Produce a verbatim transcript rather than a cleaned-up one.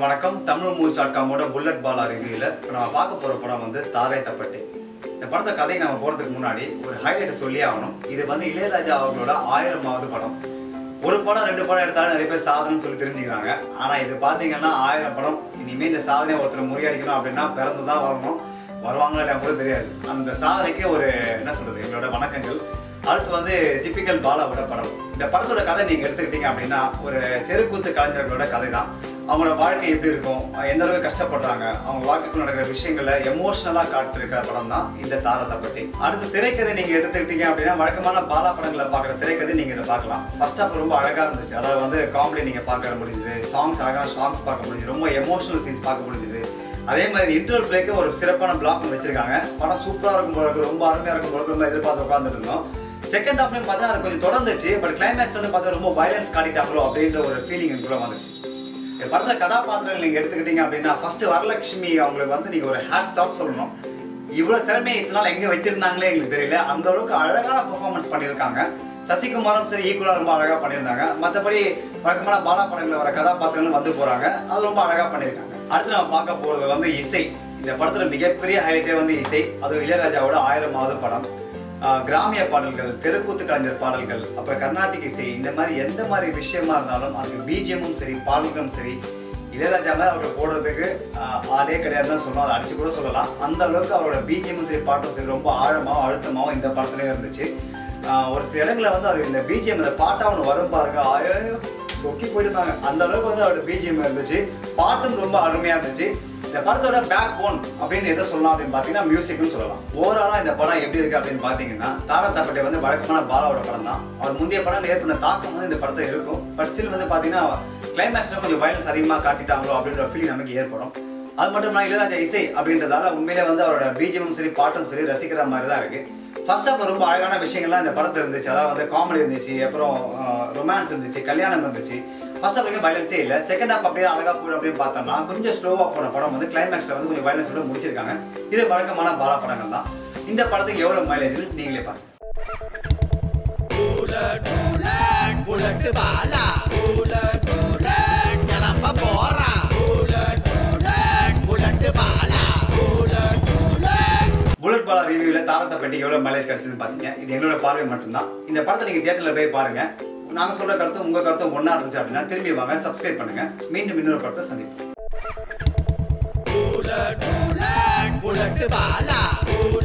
எல்லாருக்கும் வணக்கம். Tamil movies dot காமோட புல்லட் பாலா ரிவ்யூவில் இப்போ நம்ம பார்க்க போகிற படம் வந்து தாரை தப்பட்டை. இந்த படத்தை கதையை நம்ம போகிறதுக்கு முன்னாடி ஒரு ஹைலைட்டை சொல்லி ஆகணும். இது வந்து இளையராஜா அவர்களோட ஆயிரமாவது படம். ஒரு படம் ரெண்டு படம் எடுத்தாலும் நிறைய பேர் சாதனைன்னு சொல்லி தெரிஞ்சுக்கிறாங்க. ஆனால் இது பார்த்தீங்கன்னா ஆயிரம் படம். இனிமேல் இந்த சாதனையை ஒருத்தர் முறியடிக்கணும் அப்படின்னா பிறந்து தான் வரணும். வருவாங்களா இல்லையா கூட தெரியாது. அந்த சாதனைக்கு ஒரு என்ன சொல்கிறது, எங்களோட வணக்கங்கள். அடுத்து வந்து டிப்பிக்கல் பாலாவோட படம். இந்த படத்தோட கதை நீங்கள் எடுத்துக்கிட்டீங்க அப்படின்னா ஒரு தெருக்கூத்து கலைஞர்களோட கதை தான். அவங்களோட வாழ்க்கை எப்படி இருக்கும், எந்த அளவுக்கு கஷ்டப்படுறாங்க, அவங்க வாழ்க்கைக்குள்ள நடக்கிற விஷயங்களை எமோஷனலாக காட்டிருக்கிற படம் தான் இந்த தாரை தப்பட்டை. அடுத்து திரைக்கதை நீங்கள் எடுத்துக்கிட்டீங்க அப்படின்னா வழக்கமான பாலா படங்களை பார்க்குற திரைக்கதை நீங்கள் இதை பார்க்கலாம். ஃபர்ஸ்ட் ஆஃப் ரொம்ப அழகாக இருந்துச்சு. அதாவது வந்து காமெடி நீங்கள் பார்க்க முடிஞ்சுது, சாங்ஸ் அழகான சாங்ஸ் பார்க்க முடிஞ்சுது, ரொம்ப எமோஷனல் சீன்ஸ் பார்க்க முடிஞ்சுது. அதே மாதிரி இன்டர்வல் பிரேக்கு ஒரு சிறப்பான பிளாக் வச்சிருக்காங்க. படம் சூப்பராக இருக்கும் போது, ரொம்ப அருமையாக இருக்கும் போது ரொம்ப எதிர்பார்த்து உட்காந்துட்டு இருந்தோம். செகண்ட் ஹாஃப்லையும் பார்த்தீங்கன்னா அது கொஞ்சம் தொடர்ந்துச்சு. பட் கிளைமேக்ஸ் வந்து பார்த்தா ரொம்ப வயலன்ஸ் காட்டிட்டாங்களோ அப்படின்ற ஒரு ஃபீலிங் எனக்குள்ள வந்துச்சு. இந்த படத்தில் கதாபாத்திரங்கள் நீங்கள் எடுத்துக்கிட்டீங்க அப்படின்னா ஃபர்ஸ்ட் வரலட்சுமி அவங்களுக்கு வந்து நீங்கள் ஒரு ஹேட்ஸ் ஆஃப் சொல்லணும். இவ்வளோ திறமையை இத்தனை நாள் எங்கே வச்சிருந்தாங்களே எங்களுக்கு தெரியல. அந்த அளவுக்கு அழகான பெர்ஃபார்மன்ஸ் பண்ணியிருக்காங்க. சசிகுமாரும் சரி ஈக்குவலாக ரொம்ப அழகாக பண்ணியிருந்தாங்க. மற்றபடி வழக்கமான பாலா படங்களில் வர கதாபாத்திரங்கள் வந்து போகிறாங்க, அது ரொம்ப அழகாக பண்ணியிருக்காங்க. அடுத்து நம்ம பார்க்க போகிறது வந்து இசை. இந்த படத்தில் மிகப்பெரிய ஹைலைட்டே வந்து இசை. அதுவும் இளையராஜாவோட ஆயிரமாவது படம். கிராமிய பாடல்கள், தெருக்கூத்து கலைஞர் பாடல்கள், அப்புறம் கர்நாடிக் இசை, இந்த மாதிரி எந்த மாதிரி விஷயமா இருந்தாலும் அதுக்கு பிஜிஎம்மும் சரி பாடல்களும் சரி இளையராஜா மாதிரி அவரை போடுறதுக்கு ஆளே கிடையாதுன்னு சொன்னோம். அதை அடிச்சு கூட சொல்லலாம். அந்த அளவுக்கு அவரோட பிஜிஎம்மும் சரி பாட்டும் சரி ரொம்ப ஆழமாகவும் அழுத்தமாகவும் இந்த படத்துலேயே இருந்துச்சு. ஒரு சில இடங்களில் வந்து அது இந்த பிஜிஎம் இந்த பாட்டாக ஒன்று வரும் பாருங்க, ஆயோ சொக்கி போயிட்டுருந்தாங்க. அந்த அளவுக்கு வந்து அவரோட பிஜிஎம் இருந்துச்சு. பாட்டும் ரொம்ப அருமையாக இருந்துச்சு. இந்த படத்தோட பேக் போன் அப்படின்னு எதை சொல்லலாம் அப்படின்னு பார்த்தீங்கன்னா மியூசிக்னு சொல்லலாம். ஓவராலாக இந்த படம் எப்படி இருக்கு அப்படின்னு பார்த்தீங்கன்னா தாரை தப்பட்டை வந்து வழக்கமான பாலாவோட படம் தான். அவர் முந்தைய படம் ஏற்பட்ட தாக்கம் வந்து இந்த படத்தை இருக்கும். பட் ஸ்டில் வந்து பார்த்தீங்கன்னா கிளைமேக்ஸ்ல கொஞ்சம் வயலன்ஸ் அதிகமாக காட்டிட்டாங்களோ அப்படின்ற ஃபீலிங் நமக்கு ஏற்படும். அது மட்டும் இல்லாமல் இளையராஜா இசை அப்படின்றதால உண்மையிலே வந்து அவரோட பிஜிஎம்மும் சரி பாட்டும் சரி ரசிக்கிற மாதிரி தான் இருக்கு. ஃபர்ஸ்ட் ஆஃப் ரொம்ப அழகான விஷயங்கள்லாம் இந்த படத்தில் இருந்துச்சு. அதாவது வந்து காமெடி இருந்துச்சு, அப்புறம் ரொமான்ஸ் இருந்துச்சு, கல்யாணம் இருந்துச்சு. ஃபர்ஸ்ட் ஆஃப் வரைக்கும் வயலன்ஸே இல்லை. செகண்ட் ஹாஃப் அப்படியே அழகாக போயிடும் அப்படின்னு பார்த்தோம்னா கொஞ்சம் ஸ்லோவாக போன படம் வந்து கிளைமேக்ஸில் வந்து கொஞ்சம் வயலன்ஸோட முடிச்சிருக்காங்க. இது வழக்கமான பாலா படங்கள் தான். இந்த படத்துக்கு எவ்வளோ மைலேஜ் நீங்களே பாருங்க. புல்லட் பாலா ரிவ்யூவில் தாரை தப்பட்டைக்கு எவ்வளோ மைலேஜ் கிடைச்சதுன்னு பார்த்தீங்க. இது எங்களோட பார்வை மட்டும்தான். இந்த படத்தை நீங்கள் தியேட்டரில் போய் பாருங்கள். நாங்கள் சொல்கிற கருத்தும் உங்கள் கருத்தும் ஒன்றா இருந்துச்சு அப்படின்னா திரும்பி வாங்க, சப்ஸ்கிரைப் பண்ணுங்கள். மீண்டும் இன்னொரு படத்தை சந்திப்போம்.